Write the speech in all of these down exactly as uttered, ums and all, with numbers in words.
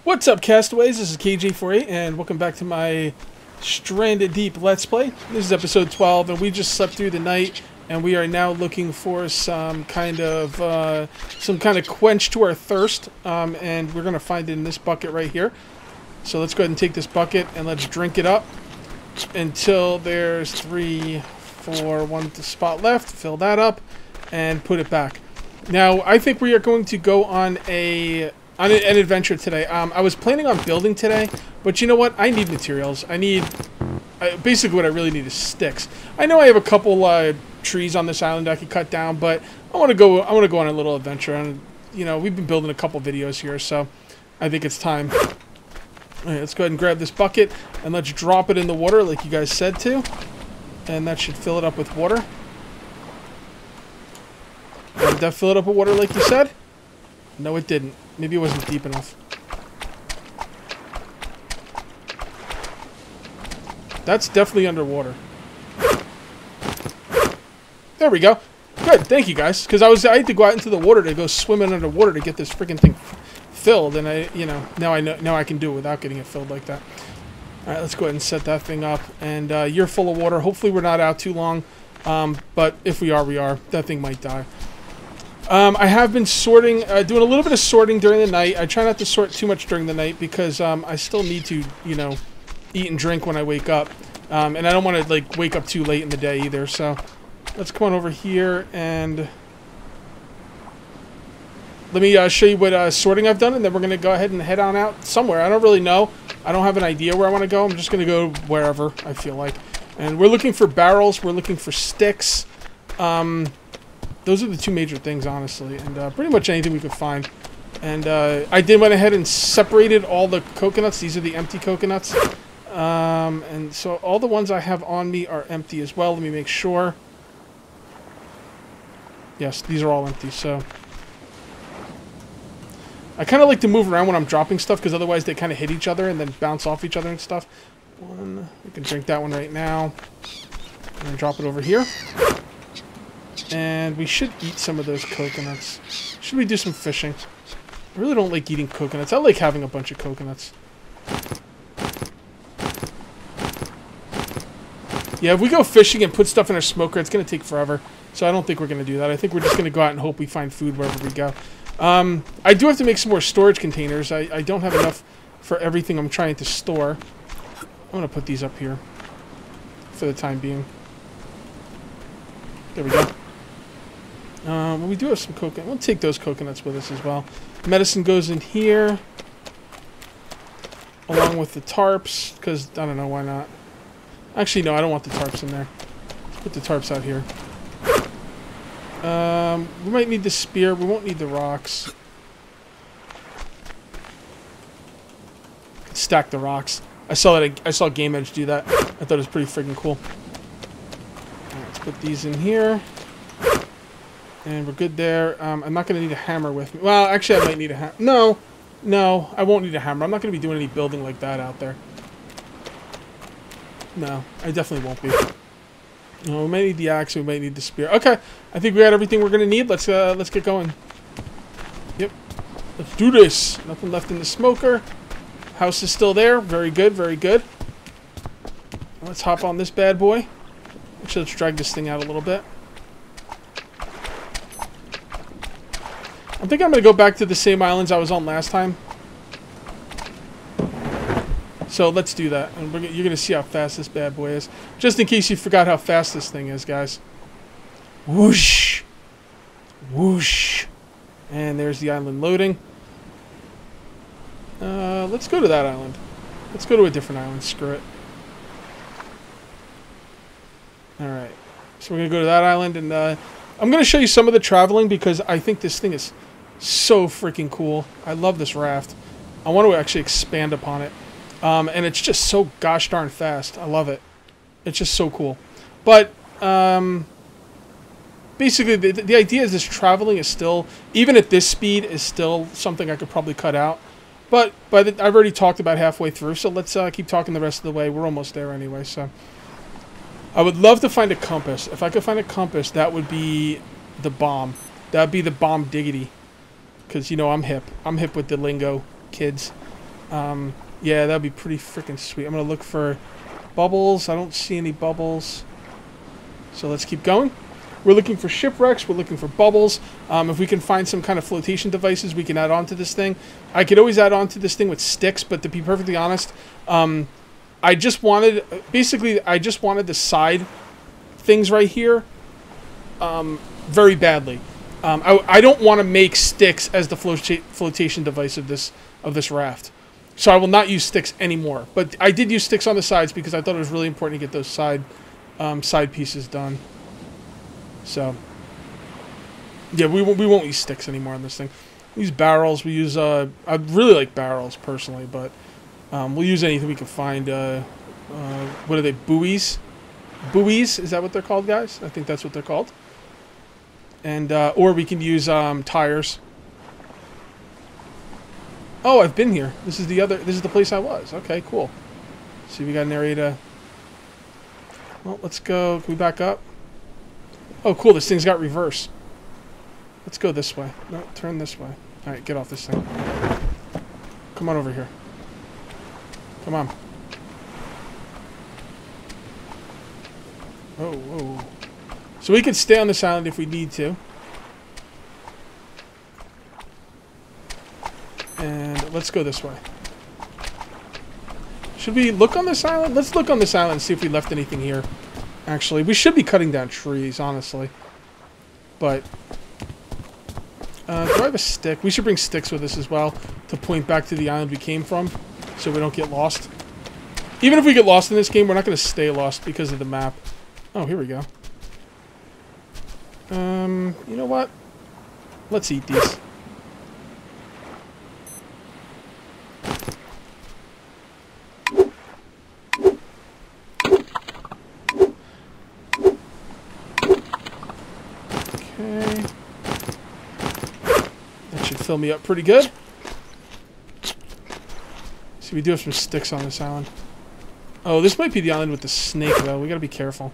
What's up, castaways? This is K J forty-eight, and welcome back to my Stranded Deep Let's Play. This is episode twelve, and we just slept through the night, and we are now looking for some kind of uh, some kind of quench to our thirst, um, and we're gonna find it in this bucket right here. So let's go ahead and take this bucket and let's drink it up until there's three, four, one spot left. Fill that up and put it back. Now, I think we are going to go on a on an adventure today. Um, I was planning on building today, but you know what? I need materials. I need uh, basically what I really need is sticks. I know I have a couple uh, trees on this island I could cut down, but I want to go. I want to go on a little adventure, and you know, we've been building a couple videos here, so I think it's time. All right, let's go ahead and grab this bucket and let's drop it in the water like you guys said to, and that should fill it up with water. Did that fill it up with water like you said? No, it didn't. Maybe it wasn't deep enough. That's definitely underwater. There we go. Good. Thank you, guys. Because I was I had to go out into the water to go swimming underwater to get this freaking thing filled, and I, you know, now I know now I can do it without getting it filled like that. All right, let's go ahead and set that thing up. And uh, you're full of water. Hopefully, we're not out too long. Um, but if we are, we are. That thing might die. Um, I have been sorting, uh, doing a little bit of sorting during the night. I try not to sort too much during the night because um, I still need to, you know, eat and drink when I wake up. Um, and I don't want to, like, wake up too late in the day either. So let's come on over here and let me uh, show you what uh, sorting I've done. And then we're going to go ahead and head on out somewhere. I don't really know. I don't have an idea where I want to go. I'm just going to go wherever I feel like. And we're looking for barrels. We're looking for sticks. Um... Those are the two major things, honestly, and uh, pretty much anything we could find. And uh, I did went ahead and separated all the coconuts. These are the empty coconuts. Um, and so all the ones I have on me are empty as well. Let me make sure. Yes, these are all empty, so. I kind of like to move around when I'm dropping stuff, because otherwise they kind of hit each other and then bounce off each other and stuff. One, we can drink that one right now. And then drop it over here. And we should eat some of those coconuts. Should we do some fishing? I really don't like eating coconuts. I like having a bunch of coconuts. Yeah, if we go fishing and put stuff in our smoker, it's going to take forever. So I don't think we're going to do that. I think we're just going to go out and hope we find food wherever we go. Um, I do have to make some more storage containers. I, I don't have enough for everything I'm trying to store. I'm going to put these up here for the time being. There we go. Um, well, we do have some coconut. We'll take those coconuts with us as well. Medicine goes in here, along with the tarps, because I don't know why not. Actually, no, I don't want the tarps in there. Let's put the tarps out here. Um, we might need the spear. We won't need the rocks. Stack the rocks. I saw that. I saw Game Edge do that. I thought it was pretty freaking cool. Right, let's put these in here. And we're good there. Um, I'm not going to need a hammer with me. Well, actually, I might need a hammer. No. No, I won't need a hammer. I'm not going to be doing any building like that out there. No, I definitely won't be. No, we might need the axe. We might need the spear. Okay. I think we got everything we're going to need. Let's, uh, let's get going. Yep. Let's do this. Nothing left in the smoker. House is still there. Very good. Very good. Let's hop on this bad boy. Actually, let's drag this thing out a little bit. I think I'm going to go back to the same islands I was on last time. So let's do that. And we're, you're going to see how fast this bad boy is. Just in case you forgot how fast this thing is, guys. Whoosh. Whoosh. And there's the island loading. Uh, let's go to that island. Let's go to a different island. Screw it. Alright. So we're going to go to that island. And uh, I'm going to show you some of the traveling because I think this thing is so freaking cool. I love this raft. I want to actually expand upon it. Um, and it's just so gosh darn fast. I love it. It's just so cool. But, um, basically, the, the idea is this traveling is still, even at this speed, is still something I could probably cut out. But, but I've already talked about halfway through, so let's uh, keep talking the rest of the way. We're almost there anyway, so. I would love to find a compass. If I could find a compass, that would be the bomb. That would be the bomb diggity. Because, you know, I'm hip. I'm hip with the lingo, kids. Um, yeah, that'd be pretty freaking sweet. I'm gonna look for bubbles. I don't see any bubbles. So let's keep going. We're looking for shipwrecks. We're looking for bubbles. Um, if we can find some kind of flotation devices, we can add on to this thing. I could always add on to this thing with sticks, but to be perfectly honest, um, I just wanted, basically, I just wanted the side things right here um, very badly. Um, I, I don't want to make sticks as the flota flotation device of this of this raft. So I will not use sticks anymore. But I did use sticks on the sides because I thought it was really important to get those side um, side pieces done. So, yeah, we, we won't use sticks anymore on this thing. We use barrels. We use, uh, I really like barrels personally, but um, we'll use anything we can find. Uh, uh, what are they, buoys? Buoys, is that what they're called, guys? I think that's what they're called. And, uh, or we can use um, tires. Oh, I've been here. This is the other, this is the place I was. Okay, cool. See, we got an area to, well, let's go, can we back up? Oh, cool, this thing's got reverse. Let's go this way. No, turn this way. Alright, get off this thing. Come on over here. Come on. Oh, whoa. So we can stay on this island if we need to. And let's go this way. Should we look on this island? Let's look on this island and see if we left anything here. Actually, we should be cutting down trees, honestly. But, uh, do I have a stick? We should bring sticks with us as well to point back to the island we came from so we don't get lost. Even if we get lost in this game, we're not going to stay lost because of the map. Oh, here we go. Um, you know what? Let's eat these. Fill me up pretty good. See, we do have some sticks on this island. Oh, this might be the island with the snake, though. We gotta be careful.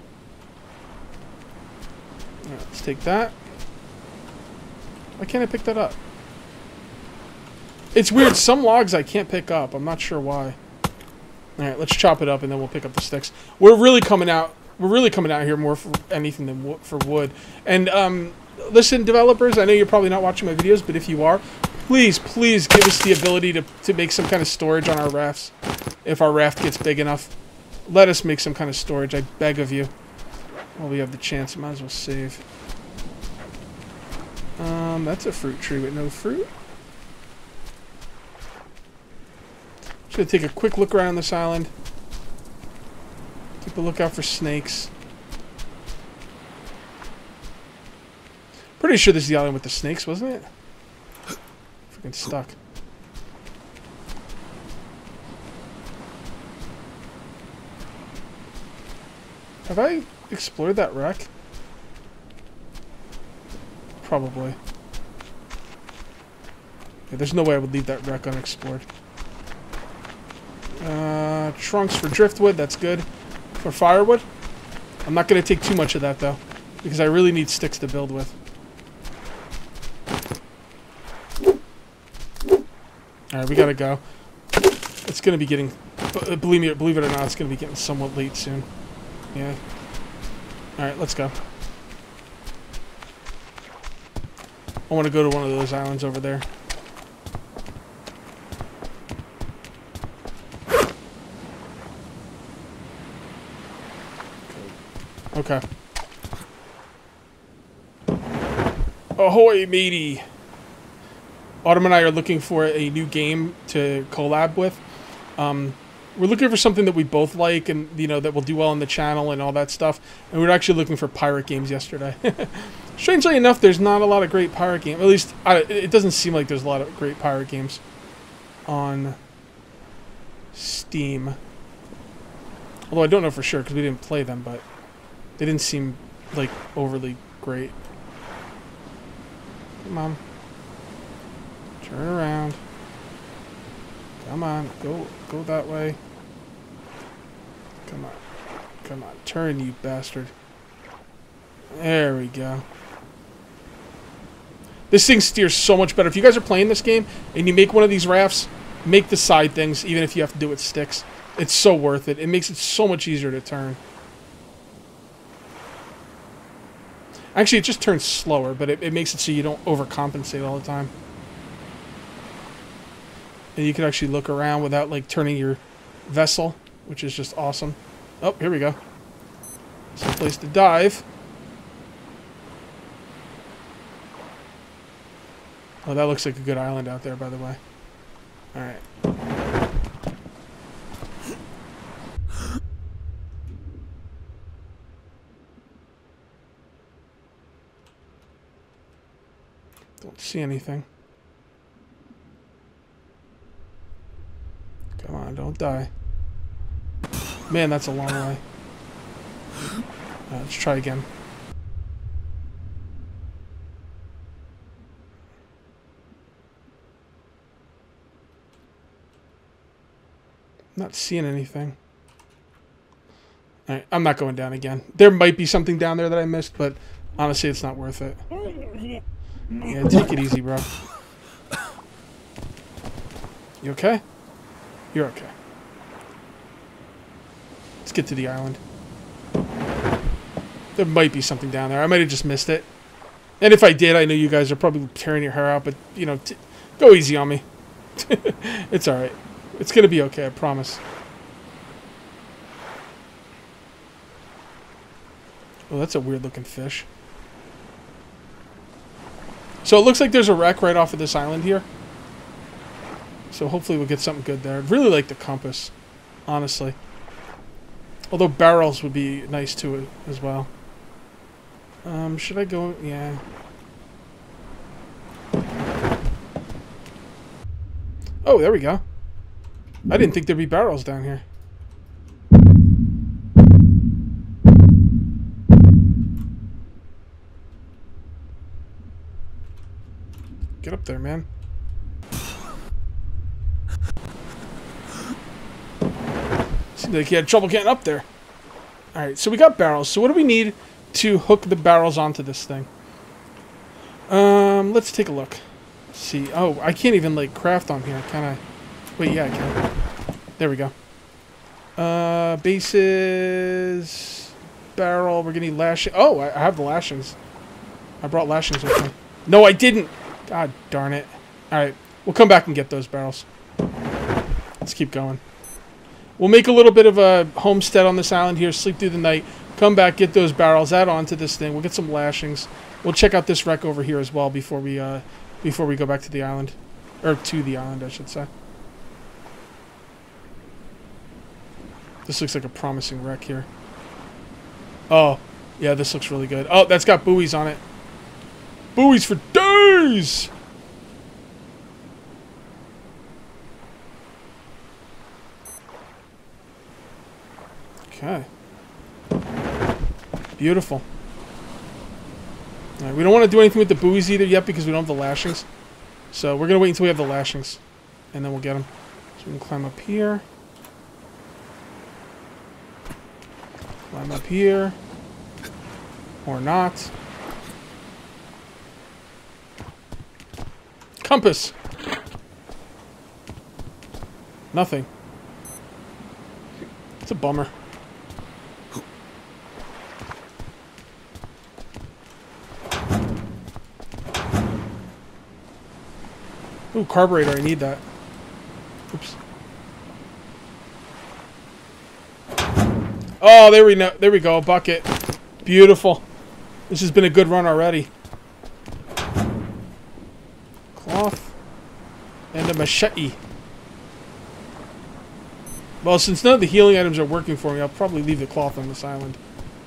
Alright, let's take that. Why can't I pick that up? It's weird. Some logs I can't pick up. I'm not sure why. Alright, let's chop it up and then we'll pick up the sticks. We're really coming out. We're really coming out here more for anything than wo for wood. And, um... listen, developers, I know you're probably not watching my videos, but if you are, please, please give us the ability to, to make some kind of storage on our rafts. If our raft gets big enough, let us make some kind of storage, I beg of you. While we have the chance, might as well save. Um, that's a fruit tree with no fruit. Just gonna take a quick look around this island. Keep a lookout for snakes. Pretty sure this is the island with the snakes, wasn't it? Freaking stuck. Have I explored that wreck? Probably. Yeah, there's no way I would leave that wreck unexplored. Uh, trunks for driftwood, that's good. For firewood? I'm not going to take too much of that, though. Because I really need sticks to build with. Alright, we gotta go. It's gonna be getting... Believe me, believe it or not, it's gonna be getting somewhat late soon. Yeah. Alright, let's go. I want to go to one of those islands over there. Okay. Ahoy, matey! Autumn and I are looking for a new game to collab with. Um, we're looking for something that we both like and, you know, that will do well on the channel and all that stuff. And we were actually looking for pirate games yesterday. Strangely enough, there's not a lot of great pirate games. At least, I, it doesn't seem like there's a lot of great pirate games on Steam. Although I don't know for sure because we didn't play them, but they didn't seem, like, overly great. Come on. Turn around. Come on, go go that way. Come on. Come on, turn, you bastard. There we go. This thing steers so much better. If you guys are playing this game and you make one of these rafts, make the side things, even if you have to do it with sticks. It's so worth it. It makes it so much easier to turn. Actually, it just turns slower, but it, it makes it so you don't overcompensate all the time. And you can actually look around without, like, turning your vessel, which is just awesome. Oh, here we go. Some place to dive. Oh, that looks like a good island out there, by the way. Alright. Don't see anything. Come on, don't die. Man, that's a long way. Uh, let's try again. Not seeing anything. Alright, I'm not going down again. There might be something down there that I missed, but honestly, it's not worth it. Yeah, take it easy, bro. You okay? You're okay. Let's get to the island. There might be something down there. I might have just missed it. And if I did, I know you guys are probably tearing your hair out, but, you know, t go easy on me. It's alright. It's gonna be okay, I promise. Oh, that's a weird looking fish. So it looks like there's a wreck right off of this island here. So hopefully we'll get something good there. I'd really like the compass, honestly. Although barrels would be nice too as well. Um, should I go? Yeah. Oh, there we go. I didn't think there'd be barrels down here. Get up there, man. Seems like you had trouble getting up there. Alright, so we got barrels. So what do we need to hook the barrels onto this thing? Um, let's take a look. Let's see. Oh, I can't even, like, craft on here, can I? Wait, yeah, I can. There we go. Uh, bases... Barrel, we're gonna need lashing. Oh, I have the lashings. I brought lashings with me. No, I didn't! God darn it. Alright, we'll come back and get those barrels. Let's keep going. We'll make a little bit of a homestead on this island here, sleep through the night, come back, get those barrels, add on to this thing. We'll get some lashings. We'll check out this wreck over here as well before we uh, before we go back to the island. Or to the island, I should say. This looks like a promising wreck here. Oh, yeah, this looks really good. Oh, that's got buoys on it. Buoys for days! Okay. Beautiful. All right, we don't want to do anything with the buoys either yet because we don't have the lashings. So we're going to wait until we have the lashings. And then we'll get them. So we can climb up here. Climb up here. Or not. Compass! Nothing. It's a bummer. Ooh, carburetor, I need that. Oops. Oh, there we know. There we go, a bucket. Beautiful. This has been a good run already. Cloth. And a machete. Well, since none of the healing items are working for me, I'll probably leave the cloth on this island.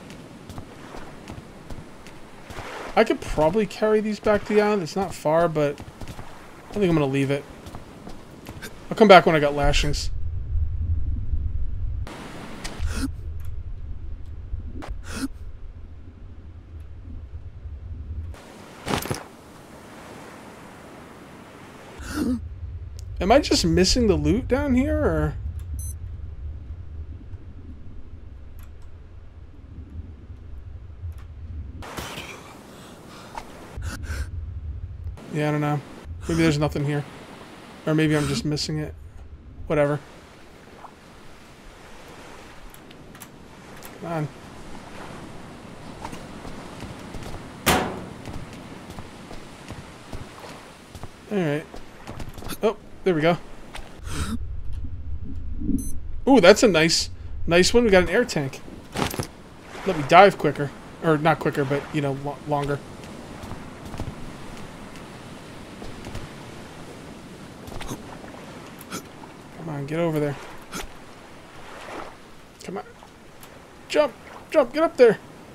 I could probably carry these back to the island. It's not far, but I think I'm going to leave it. I'll come back when I got lashings. Am I just missing the loot down here, or...? Yeah, I don't know. Maybe there's nothing here. Or maybe I'm just missing it. whatever. Come on. Alright. Oh, there we go. Ooh, that's a nice, nice one. We got an air tank. Let me dive quicker. Or not quicker, but, you know, lo longer. Come on, get over there. Come on. Jump! Jump! Get up there!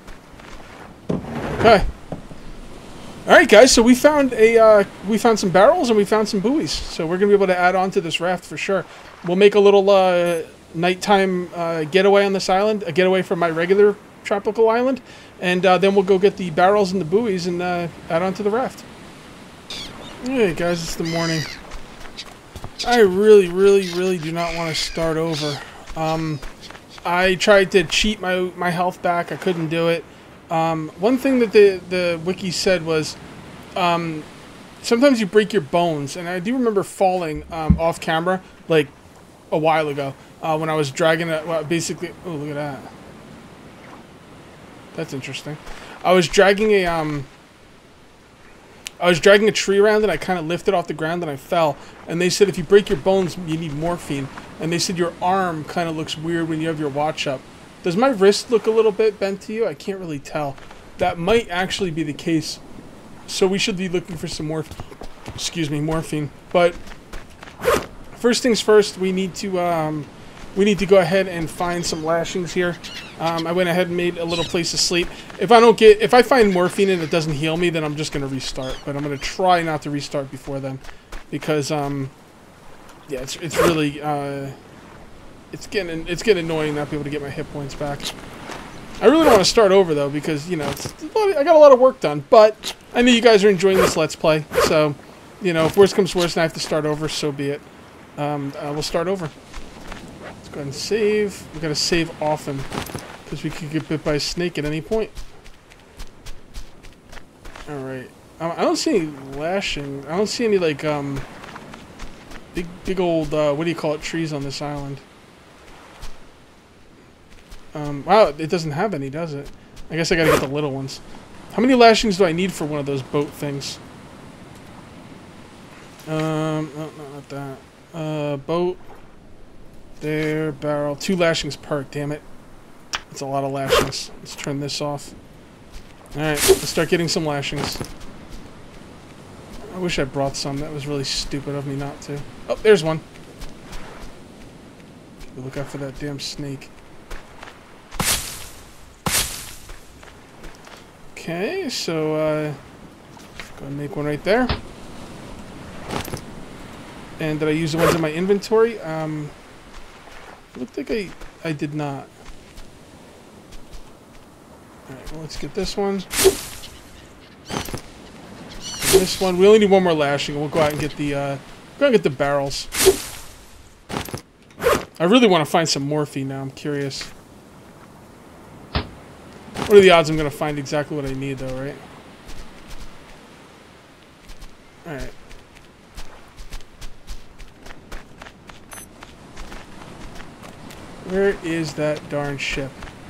Okay. Alright guys, so we found a uh, we found some barrels and we found some buoys. So we're gonna be able to add on to this raft for sure. We'll make a little uh, nighttime uh, getaway on this island, a getaway from my regular tropical island, and uh, then we'll go get the barrels and the buoys and uh, add on to the raft. Alright guys, it's the morning. I really, really, really do not want to start over. Um, I tried to cheat my my health back. I couldn't do it. Um, one thing that the, the wiki said was, um, sometimes you break your bones, and I do remember falling, um, off camera, like, a while ago, uh, when I was dragging it, well, basically, oh, look at that. That's interesting. I was dragging a, um, I was dragging a tree around, and I kind of lifted off the ground, and I fell, and they said if you break your bones, you need morphine, and they said your arm kind of looks weird when you have your watch up. Does my wrist look a little bit bent to you? I can't really tell. That might actually be the case. So we should be looking for some more, excuse me, morphine. But first things first, we need to um, we need to go ahead and find some lashings here. Um, I went ahead and made a little place to sleep. If I don't get, if I find morphine and it doesn't heal me, then I'm just gonna restart. But I'm gonna try not to restart before then, because um, yeah, it's it's really. Uh, It's getting it's getting annoying not being able to get my hit points back. I really don't want to start over though, because you know it's, I got a lot of work done. But I know you guys are enjoying this Let's Play, so you know if worst comes to worst and I have to start over, so be it. Um, uh, we'll start over. Let's go ahead and save. We gotta save often because we could get bit by a snake at any point. All right. Um, I don't see any lashing. I don't see any like um big big old uh, what do you call it trees on this island. Um, wow, it doesn't have any, does it? I guess I gotta get the little ones. How many lashings do I need for one of those boat things? Um, no, no, not that. Uh, boat. There, barrel. Two lashings per, damn it. That's a lot of lashings. Let's turn this off. Alright, let's start getting some lashings. I wish I brought some. That was really stupid of me not to. Oh, there's one. Look out for that damn snake. Okay, so, uh, go and make one right there. And did I use the ones in my inventory? Um, it looked like I, I did not. Alright, well, let's get this one. And this one. We only need one more lashing. We'll go out and get the, uh, go and get the barrels. I really want to find some morphine now. I'm curious. What are the odds I'm going to find exactly what I need, though, right? Alright. Where is that darn ship?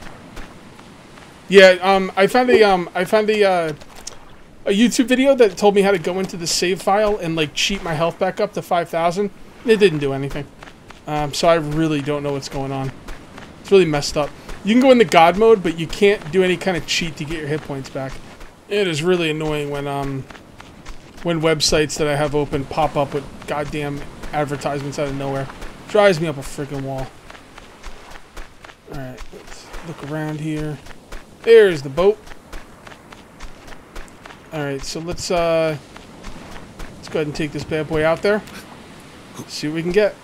Yeah, um, I found a, um, I found a, uh, a YouTube video that told me how to go into the save file and, like, cheat my health back up to five thousand. It didn't do anything. Um, so I really don't know what's going on. It's really messed up. You can go into God mode, but you can't do any kind of cheat to get your hit points back. It is really annoying when um when websites that I have open pop up with goddamn advertisements out of nowhere. Drives me up a freaking wall. Alright, let's look around here. There's the boat. Alright, so let's uh let's go ahead and take this bad boy out there. See what we can get.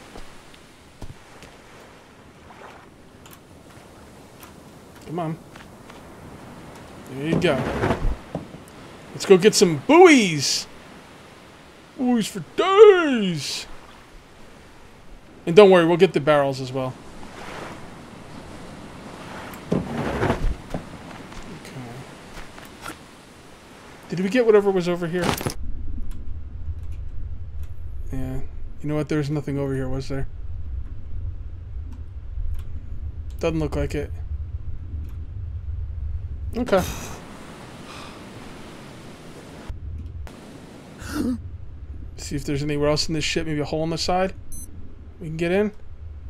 Come on. There you go. Let's go get some buoys! Buoys for days! And don't worry, we'll get the barrels as well. Okay. Did we get whatever was over here? Yeah. You know what? There's nothing over here, was there? Doesn't look like it. Okay. See if there's anywhere else in this ship. Maybe a hole on the side we can get in.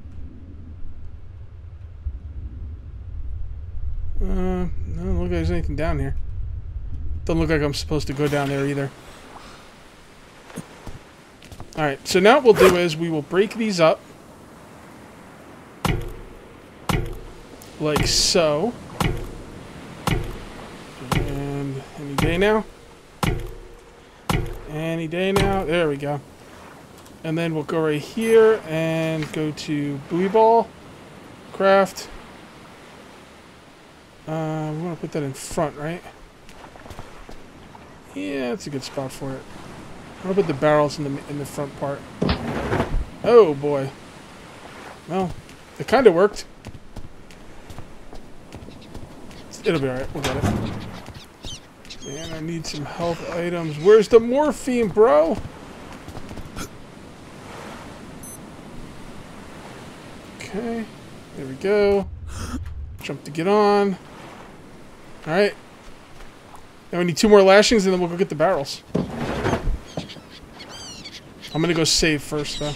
Uh, no, doesn't look like there's anything down here. Doesn't look like I'm supposed to go down there either. Alright, so now what we'll do is we will break these up. Like so. And any day now. Any day now. There we go. And then we'll go right here and go to buoy ball. Craft. Uh, we want to put that in front, right? Yeah, that's a good spot for it. I'm gonna put the barrels in the in the front part. Oh boy. Well, it kind of worked. It'll be alright. We'll get it. Man, I need some health items. Where's the morphine, bro? Okay. There we go. Jump to get on. Alright. Now we need two more lashings and then we'll go get the barrels. I'm gonna go save first, though.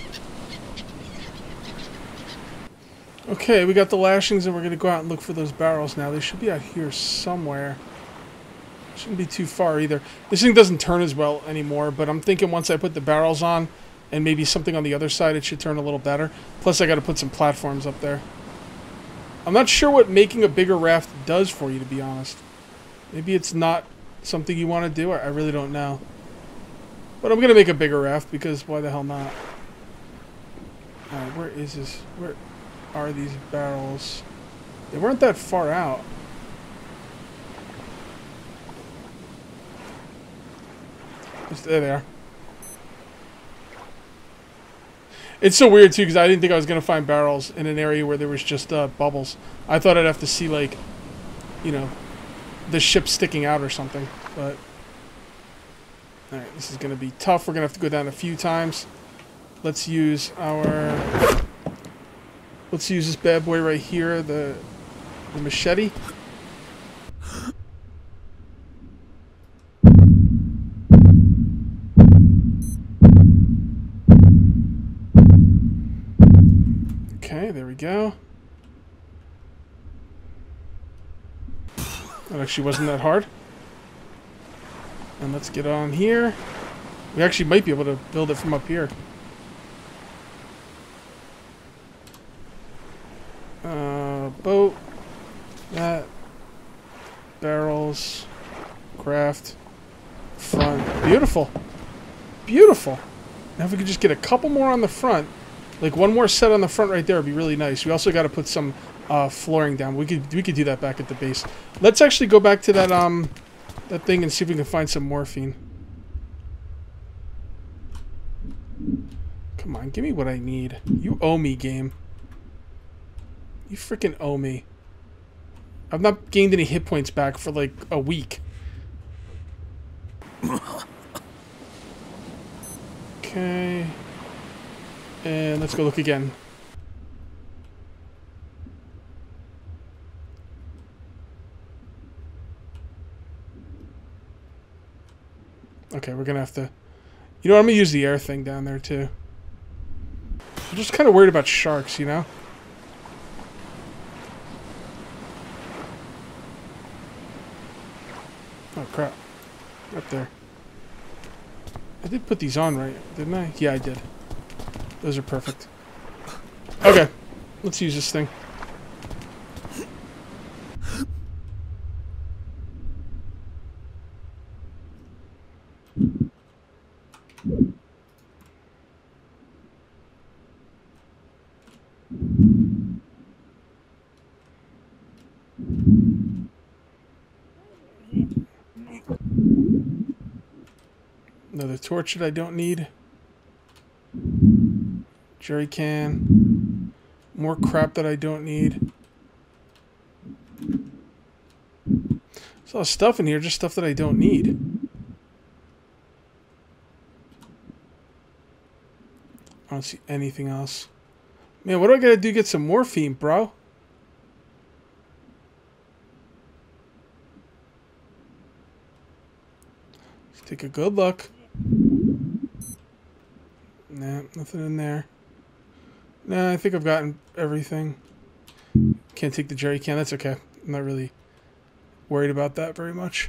Okay, we got the lashings and we're gonna go out and look for those barrels now. They should be out here somewhere. Shouldn't be too far either. This thing doesn't turn as well anymore, but I'm thinking once I put the barrels on and maybe something on the other side, it should turn a little better. Plus, I gotta put some platforms up there. I'm not sure what making a bigger raft does for you, to be honest. Maybe it's not something you want to do. I really don't know. But I'm going to make a bigger raft because why the hell not? Alright, where is this? Where are these barrels? They weren't that far out. Just, there they are. It's so weird too because I didn't think I was going to find barrels in an area where there was just uh, bubbles. I thought I'd have to see like, you know, the ship sticking out or something. But alright, this is going to be tough. We're going to have to go down a few times. Let's use our... Let's use this bad boy right here, the, the machete. Okay, there we go. That actually wasn't that hard. And let's get on here. We actually might be able to build it from up here. Uh, boat. That. Barrels. Craft. Front. Beautiful. Beautiful. Now if we could just get a couple more on the front. Like one more set on the front right there would be really nice. We also got to put some uh, flooring down. We could we could do that back at the base. Let's actually go back to that um that thing and see if we can find some morphine. Come on, give me what I need. You owe me, game. You freaking owe me. I've not gained any hit points back for like a week. Okay. And let's go look again. Okay, we're gonna have to... You know what, I'm gonna use the air thing down there too. I'm just kind of worried about sharks, you know? Oh crap. Up there. I did put these on right, didn't I? Yeah, I did. Those are perfect. Okay, let's use this thing. Another torch that I don't need. Jerry can. More crap that I don't need. There's a lot of stuff in here, just stuff that I don't need. I don't see anything else. Man, what do I gotta do to get some morphine, bro? Take a good look. Nah, nothing in there. Nah, I think I've gotten everything. Can't take the jerry can. That's okay. I'm not really worried about that very much.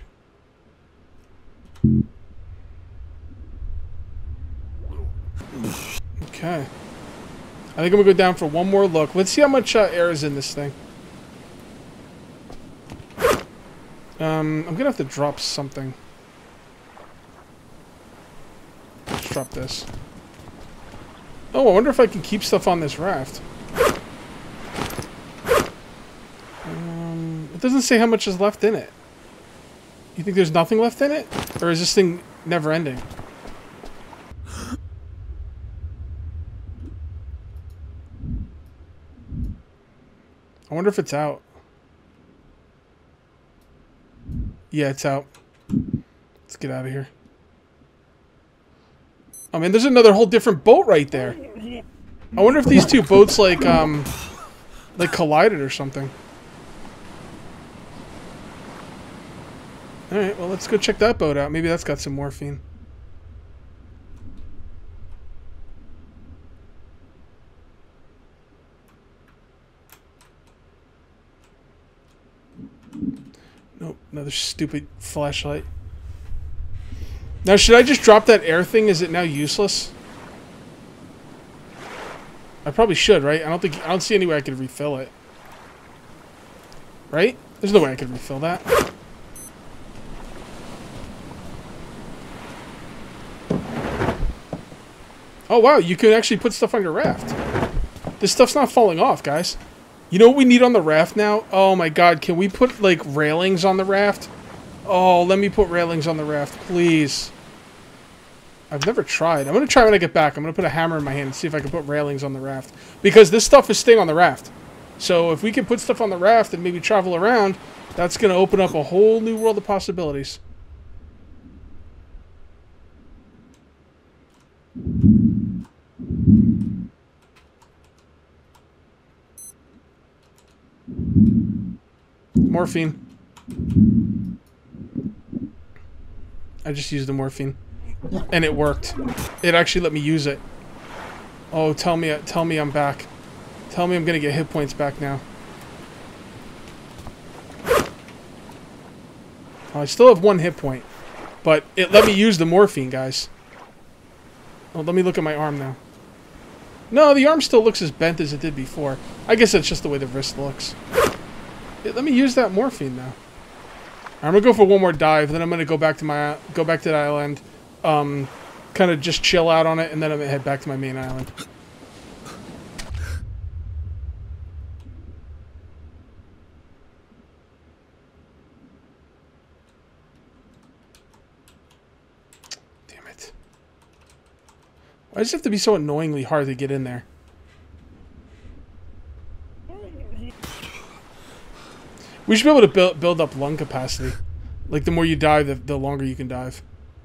Okay. I think I'm going to go down for one more look. Let's see how much uh, air is in this thing. Um, I'm going to have to drop something. Let's drop this. Oh, I wonder if I can keep stuff on this raft. Um, it doesn't say how much is left in it. You think there's nothing left in it? Or is this thing never ending? I wonder if it's out. Yeah, it's out. Let's get out of here. I mean, there's another whole different boat right there. I wonder if these two boats, like, um, like collided or something. Alright, well, let's go check that boat out. Maybe that's got some morphine. Nope, another stupid flashlight. Now, should I just drop that air thing? Is it now useless? I probably should, right? I don't think I don't see any way I could refill it. Right? There's no way I could refill that. Oh wow, you can actually put stuff on your raft. This stuff's not falling off, guys. You know what we need on the raft now? Oh my god, can we put, like, railings on the raft? Oh, let me put railings on the raft, please. I've never tried. I'm going to try when I get back. I'm going to put a hammer in my hand and see if I can put railings on the raft. Because this stuff is staying on the raft. So if we can put stuff on the raft and maybe travel around, that's going to open up a whole new world of possibilities. Morphine. I just used the morphine. And it worked. It actually let me use it. Oh, tell me, tell me I'm back. Tell me I'm gonna get hit points back now. Oh, I still have one hit point. But it let me use the morphine, guys. Oh, let me look at my arm now. No, the arm still looks as bent as it did before. I guess that's just the way the wrist looks. It, let me use that morphine now. I'm gonna go for one more dive, then I'm gonna go back to my go back to the island, um, kind of just chill out on it, and then I'm gonna head back to my main island. Damn it! Why does it have to be so annoyingly hard to get in there? We should be able to build build up lung capacity. Like, the more you dive, the, the longer you can dive.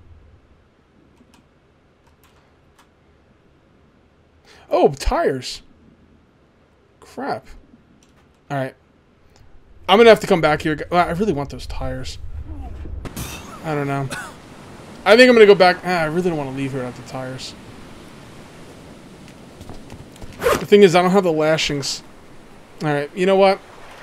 Oh, tires. Crap. Alright. I'm gonna have to come back here. Well, I really want those tires. I don't know. I think I'm gonna go back. Ah, I really don't want to leave here without the tires. The thing is, I don't have the lashings. Alright, you know what?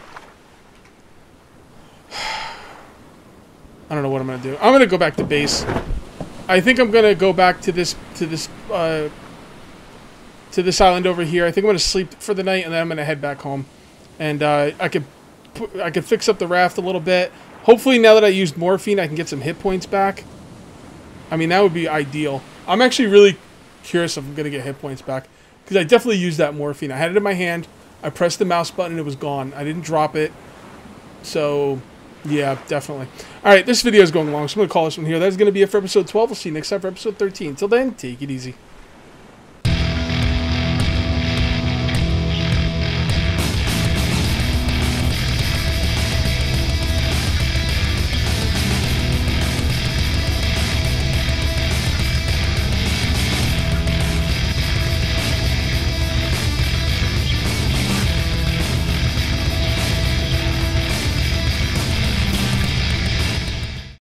I don't know what I'm gonna do. I'm gonna go back to base. I think I'm gonna go back to this to this uh, to this island over here. I think I'm gonna sleep for the night, and then I'm gonna head back home. And uh, I could put, I could fix up the raft a little bit. Hopefully, now that I used morphine, I can get some hit points back. I mean, that would be ideal. I'm actually really curious if I'm gonna get hit points back, because I definitely used that morphine. I had it in my hand. I pressed the mouse button, and it was gone. I didn't drop it. So, yeah, definitely. Alright, this video is going long, so I'm going to call this one here. That's going to be it for episode twelve. We'll see you next time for episode thirteen. Till then, take it easy.